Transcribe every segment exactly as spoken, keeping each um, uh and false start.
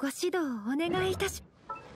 ご指導をお願いいたし。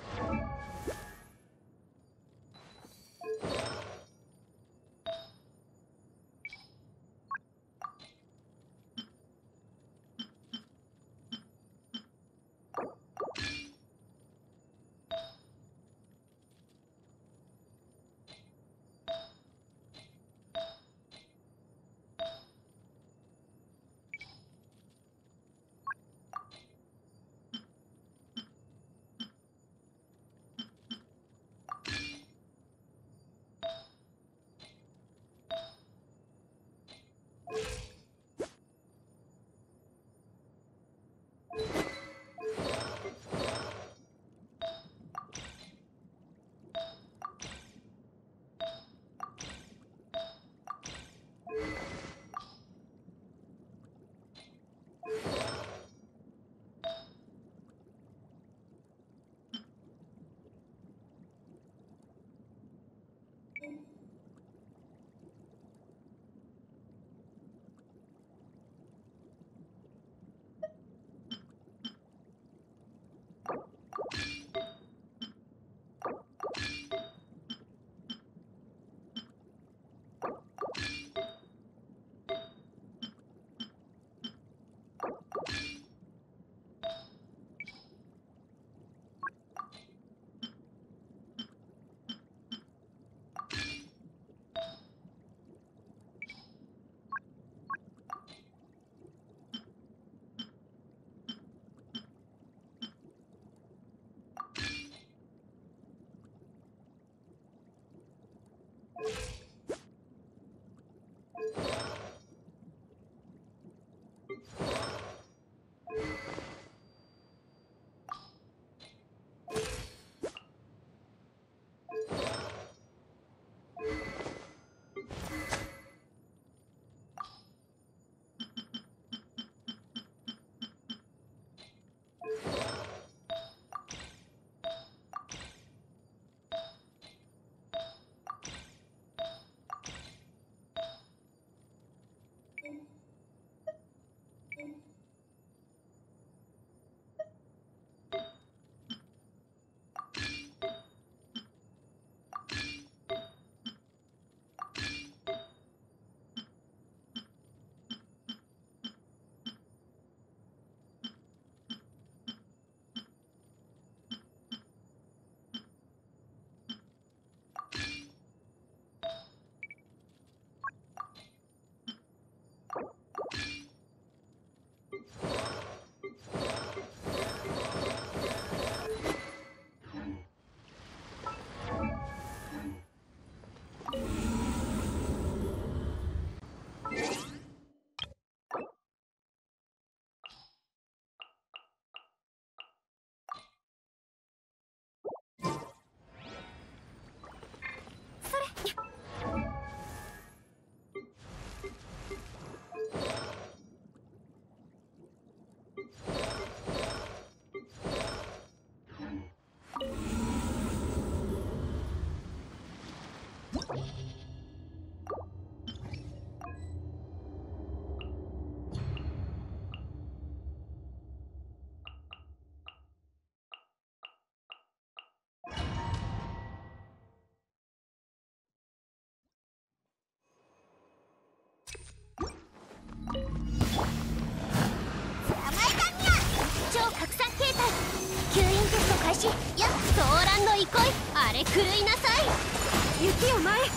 あれ狂いなさい。 雪を前立った。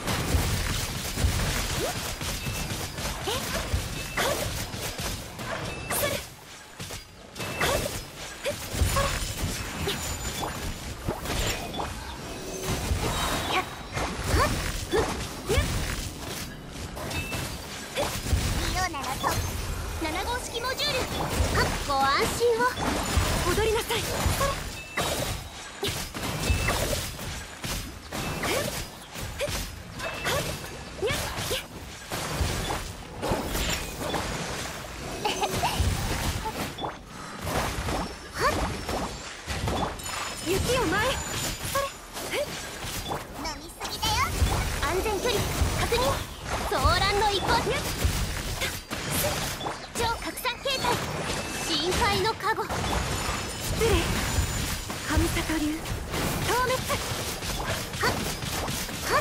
えっなな号式モジュール、ご安心を。 踊りなさい。雪を前。 飲みすぎだよ。安全距離確認。騒乱の移行。超拡散形態、深海の加護。 失礼。神里流消滅。 はっはっ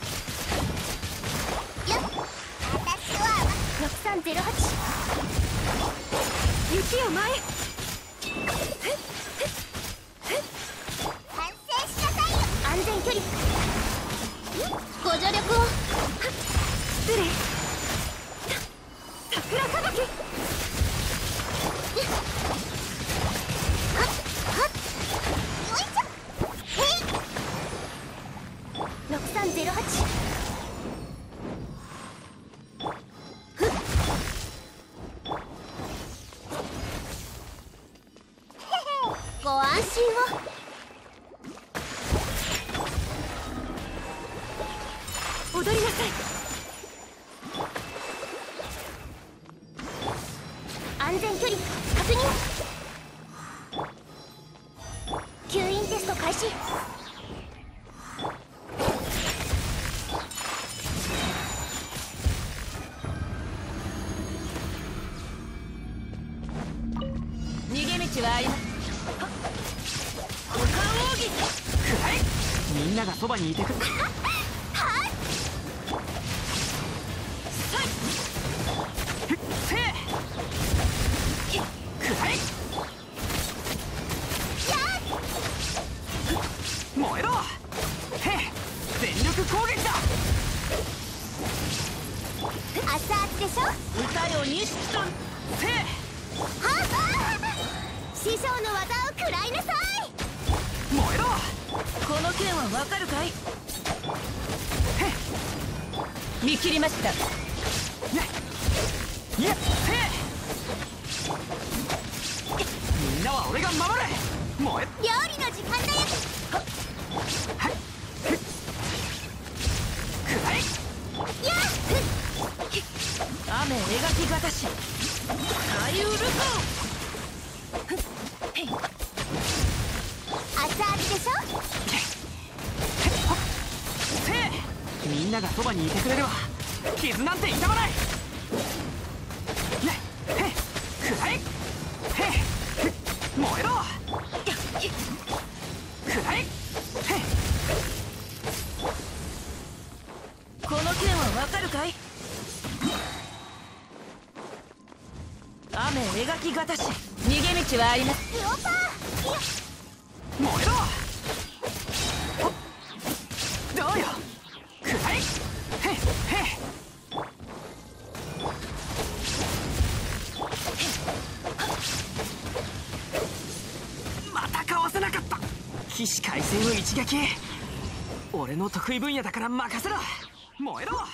よっ私はろくさんゼロはち。 雪を前。 反省しなさいよ。安全距離ご助力を。 失礼。桜さばき。 はっはっよいしょ。へいろくさんゼロはち。ふっご安心を。 踊りなさい。 安全距離確認。吸引テスト開始。 逃げ道はあります。股間奥義。 くらい。みんながそばにいてくれ。燃えろ。へっ全力攻撃だ。 熱々でしょ。 歌よ錦と。 はあ師匠の技を食らいなさい。 燃えろ。 この剣はわかるかい。 へっ見切りました。 ねいやへっみんなは俺が守れ。燃え料理の時間だよ。 はいふっくらい。 やっ雨描きがたし。海ウルコ。 熱々でしょ。 せいみんながそばにいてくれるわ。傷なんて痛まない。ねへっくらい。へっふっ燃えろ。くらい。へっこの剣はわかるかい。雨描きがたし。逃げ道はあります。 スオパーよっ燃えろ。ほっどうよ。くらい。へっへっまたかわせなかった。起死回生の一撃。俺の得意分野だから任せろ。燃えろ。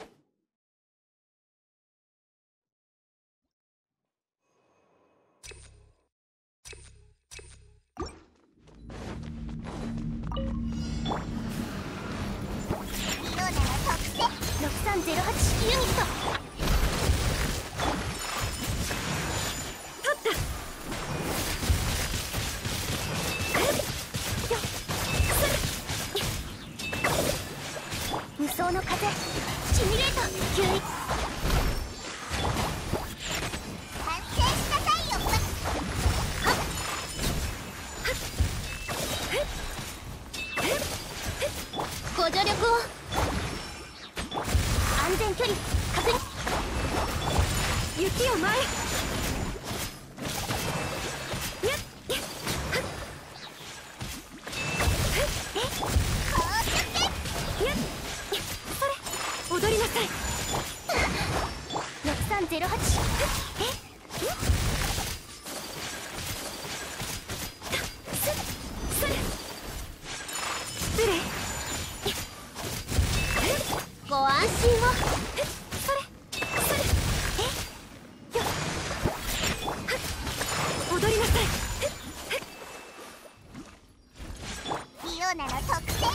ろくさんゼロはちユニット。 取った。 無双の風シミュレート吸引。反省しなさいよ。はっご助力を。安全距離確認。 雪を前。踊りなさい。 ろくさんゼロはち。え失礼。 ご安心を。 それそれ。えよっ踊りなさい。 リオナの特性。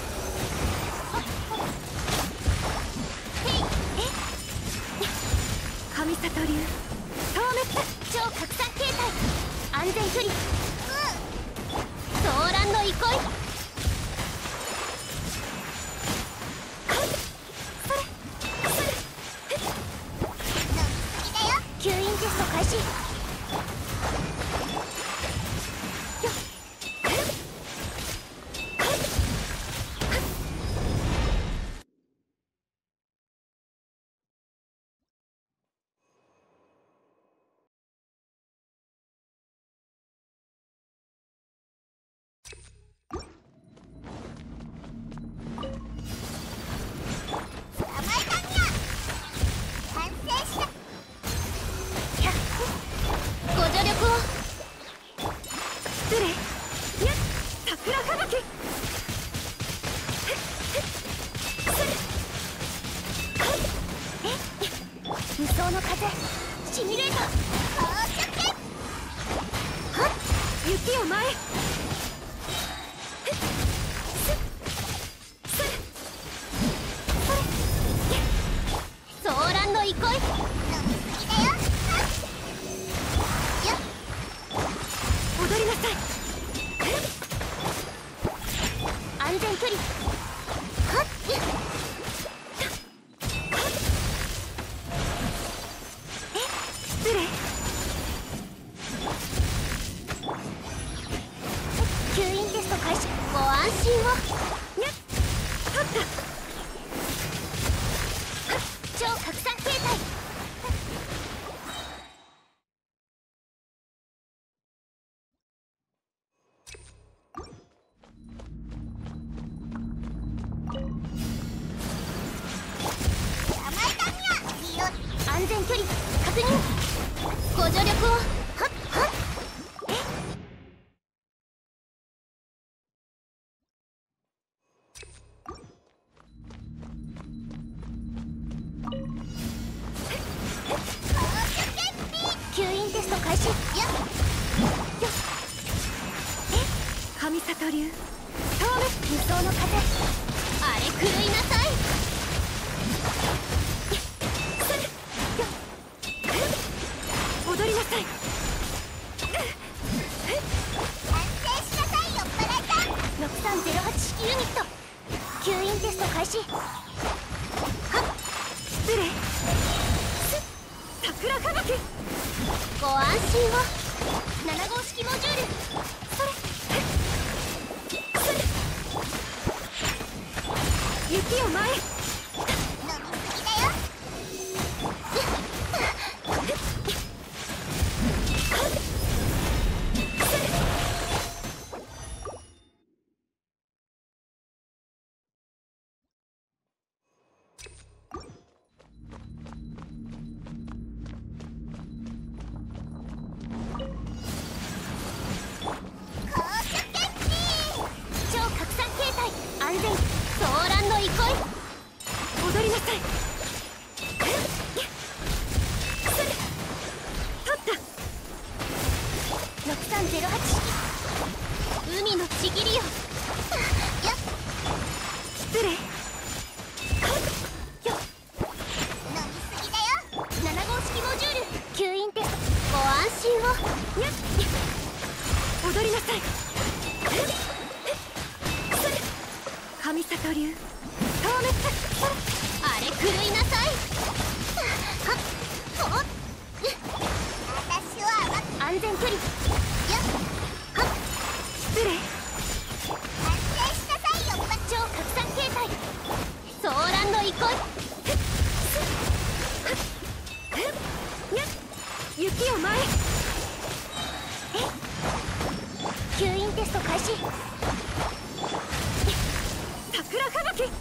神里流消滅。 超拡散形態安全距離。ソーランの憩い。吸引テスト開始。 シミュレーター到着。はっ雪を前へ。 ソーランの憩い。飲みすぎだよ。 踊りなさい。 安全距離。はっ失礼。 吸引テスト開始。ご安心を。 にゃっ取った。 超拡散形態。安全距離確認。ご助力を。はっはっ。え吸引テスト開始。よっよっ。え神里流。 透明無双の風。あれ狂いなさい。 踊りなさい。 安定しなさい。酔っ払いさん。ろくさんゼロはち式ユニット。吸引テスト開始。はっ失礼。桜吹雪。 ご安心を。なな号式モジュール。それそれ雪を前へ。 飲みすぎだよ。超拡散形態。安全ソーランの憩い。 踊りなさい。取った。 ろくさんゼロはち式海のちぎりよ。よっ失礼。 よっ飲みすぎだよ。なな号式モジュール。吸引テストご安心を。 にゃっ踊りなさい。神里流。透明。 あれ狂いなさい。はっほっ。私は安全距離。よっはっ失礼。 安定しなさい。よっ超拡散形態。ソーランの憩い。 にゃっ雪を前へ。 吸引テスト開始。 桜吹雪。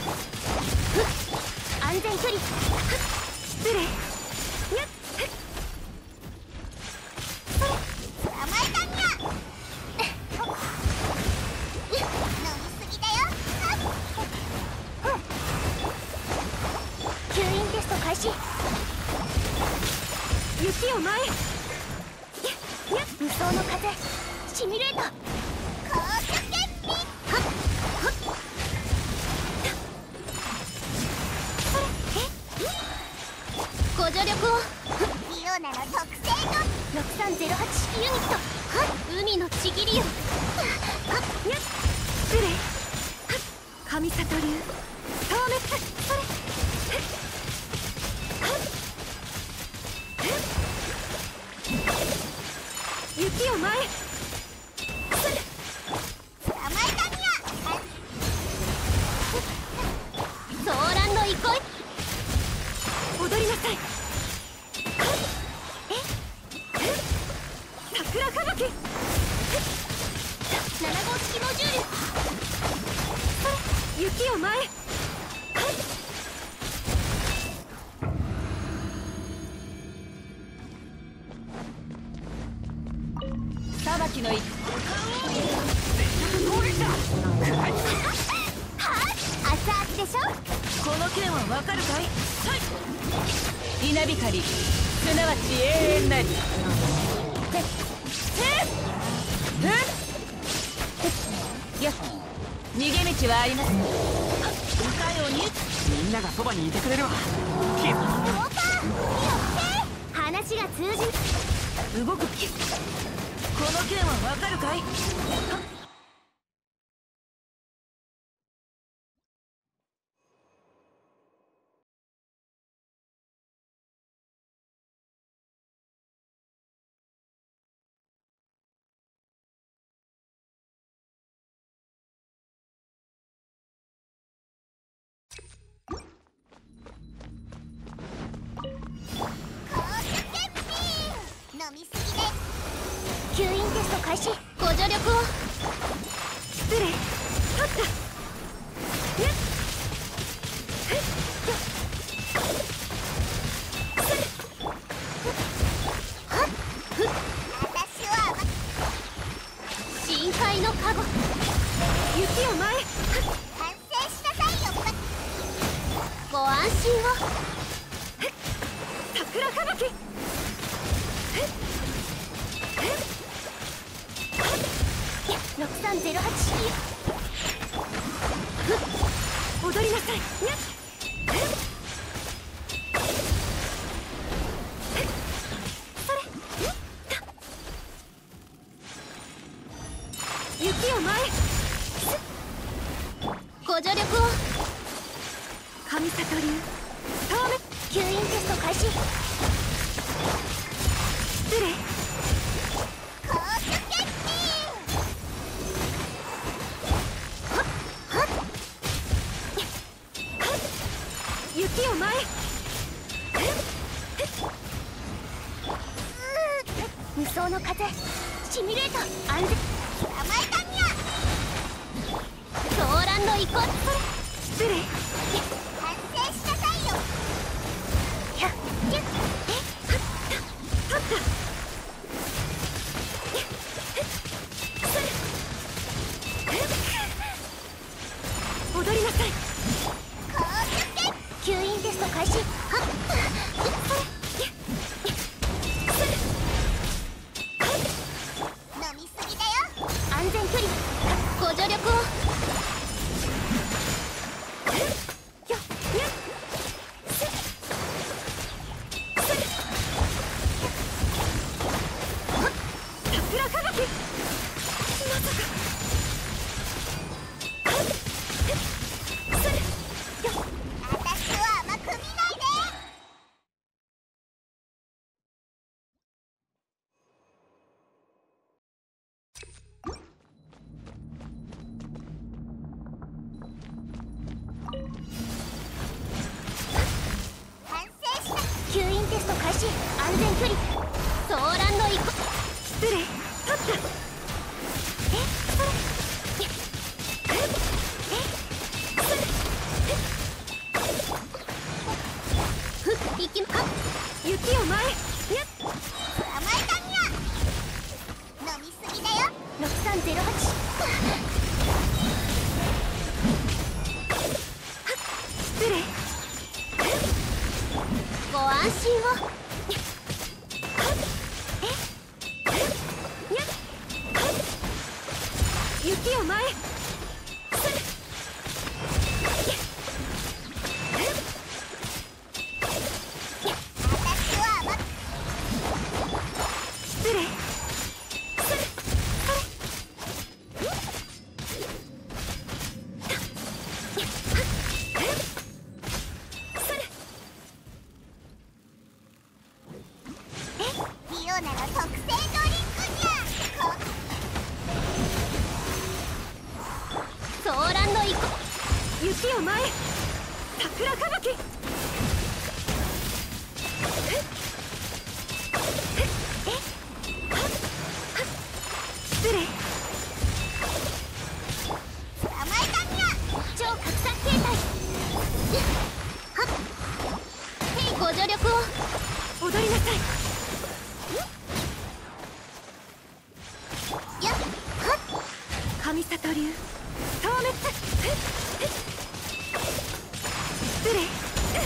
安全距離。 失礼。にゃっ捕まえたんや。飲みすぎだよ。吸引テスト開始。 雪を前へ。 にゃっ無双の風。シミュレーター高速決定。はっはっ。それえご助力を。リオナの特性のろくさんゼロはち式ユニット。はっ海のちぎりよ。はっにゃっ失礼。神里流。透明。 それ雪を前へ。 捕まえたんや。ソーランの憩い。 踊りなさい。桜吹雪。 なな号式モジュール。 雪を前へ。裁きの一はっ熱々でしょ。 この剣はわかるかい。はい稲光すなわち永遠なり。へっへっふっよっ、逃げ道はあります。かようにみんながそばにいてくれるわ。キュッ話が通じ動く。この剣はわかるかい？ 飲みすぎで吸引テスト開始。ご助力を。失礼。取ったねっ深海のカゴ。雪を前。完成しなさいよ。ご安心を。桜吹雪。ろくさんゼロはち シー 踊りなさい。にゃっそれ。雪を前。ご助力を。神里流透明。吸引テスト開始。失礼。雪を前。無双の風シミュレート。安全。捕まえたにゃ。ソーランの遺骨。失礼。完成しなさいよ。ひゃっひゃっえっ取った。踊りなさい。吸引テスト開始。はっ飲みすぎだよ。安全距離。ご助力を。よっにゃっすっすっ桜吹雪。まさか。吸引テスト開始。安全距離。ソーランの遺骨。失礼。取った。えそれ。えそれ。ふっ行きか。雪を前。にゃっ捕まえたにゃ。飲みすぎだよ。ろくさんゼロはち。失礼。ご安心を。雪を前。失礼。リオナの特製ドリンクじゃ。ソーランの遺骨。雪を前。桜吹雪。失礼。捕まえたにゃ。超拡散形態。はっへい。ご助力を。踊りなさい。やっはっ神里流透滅。失礼。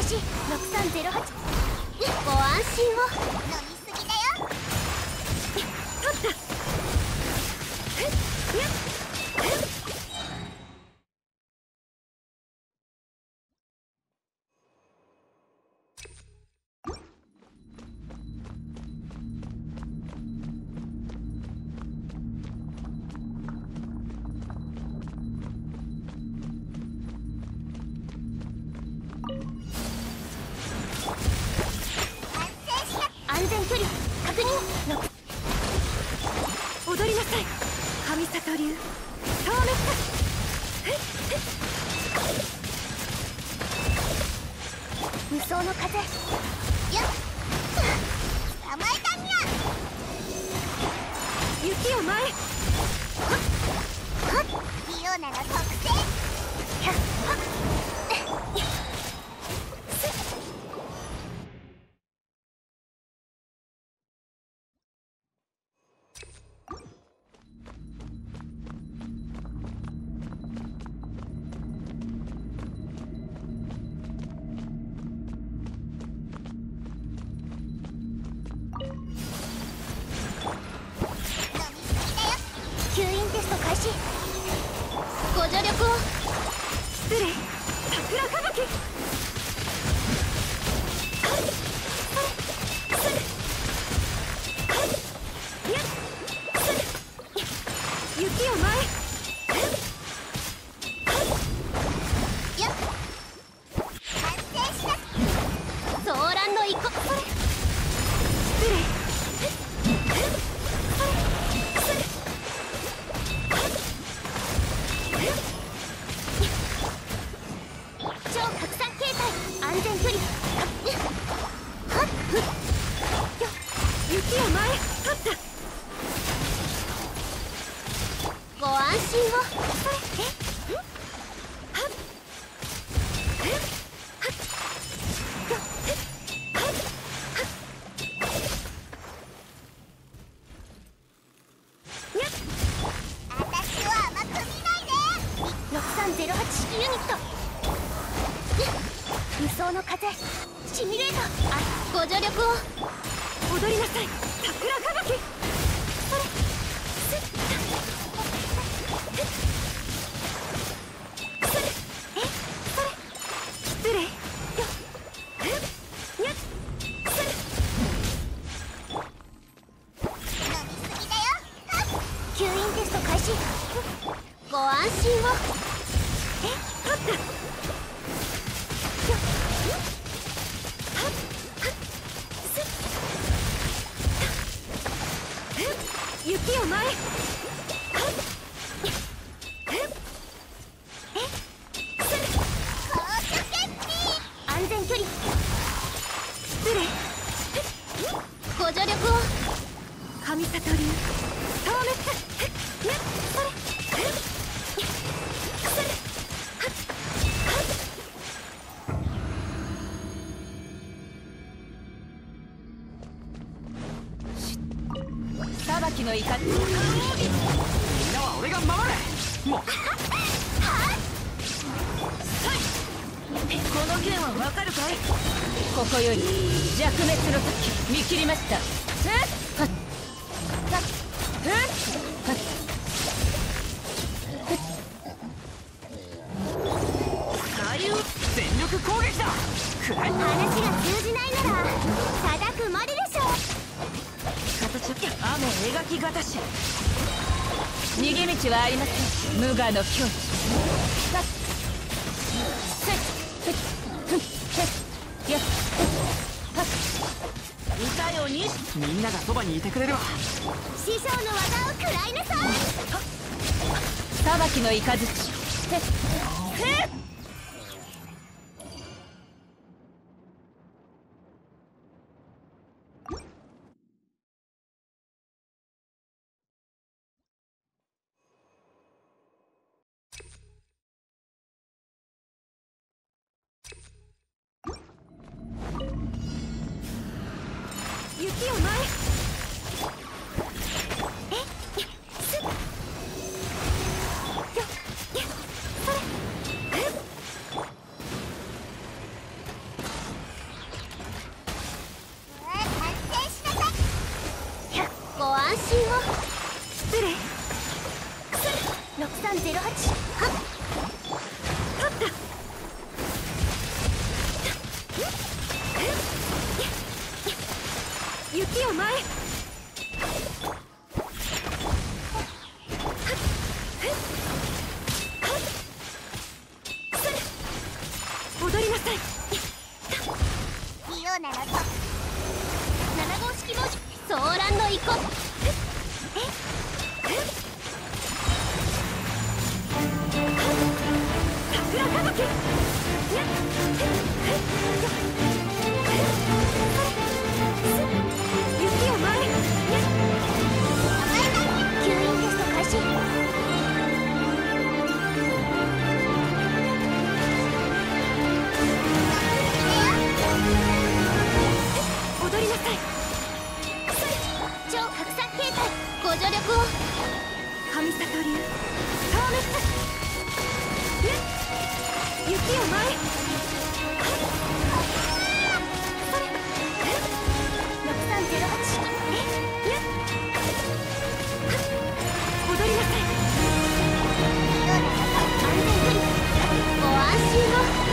始。ろくさんゼロはち。ご安心を。飲みすぎだよ。取った。えっやっ安全距離確認。踊りなさい神里流透明化。無双の風。よっ捕まえたにゃ。雪を前。はっはっリオナの特性。ひゃっはっ吸引テスト開始。ご助力を。失礼。桜吹雪。雪を前。よっ完成した。ソーランの一個。失礼。超拡散形態。安全距離。はっふっよっ雪を前。取った。ご安心を。えっはっえっはっよっえっはっはっにゃっ私を甘く見ないで。ろくさんゼロはち式ユニット。無双の風シミュレート。あご助力を。踊りなさい桜吹雪。それすっそれえそれ失礼よえにゃっそれ飲みすぎだよ。吸引テスト開始。ご安心を。え取った。よっはっはっすっ雪を前。はっええする高所決定。安全距離。失礼。ご助力を。神里流透明化。ねそれえするはっはっ裁きの怒り。 みんなは俺が守る。もうこの剣はわかるかい。ここより弱滅の時見切りました。えっはっはっえっはっ全力攻撃だ。くらい話が通じないなら叩くまででしょ。 形雨描きがたし。逃げ道はありません。無我の境地。はっせっふっふっせっやっはっいたよに。 みんながそばにいてくれるわ。 師匠の技を食らいなさい。 裁きの雷。へっへっ雪を前。えすっよっそれえ心を。 失礼。 ろくさんゼロはち。はっ取った。雪を前。踊りなさい。 リオナのとなな号式文字ソーランの遺骨。 桜吹雪。雪を前。 吸引テスト開始。 踊りなさい。 超拡散形態ご助力を。 神里流消滅。雪を前。 ろくさんゼロはち式。 踊りなさい。 安全距離ご安心を。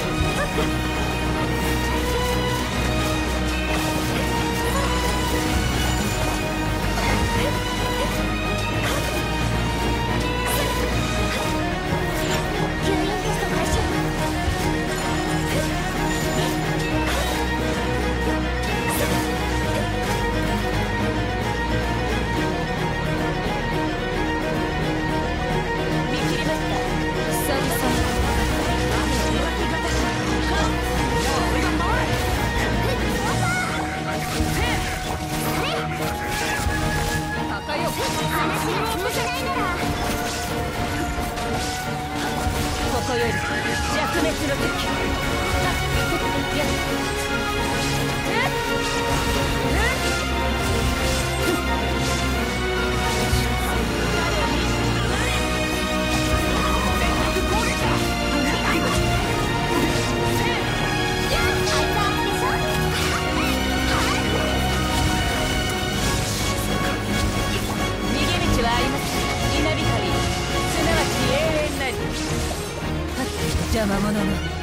吸引テスト開始。 見切りました。久々。雨描き方し。俺が守る。高よ。 話が通じないならここより弱滅の敵。やっ逃げ道はありません。稲光すなわち永遠なり。邪魔者め。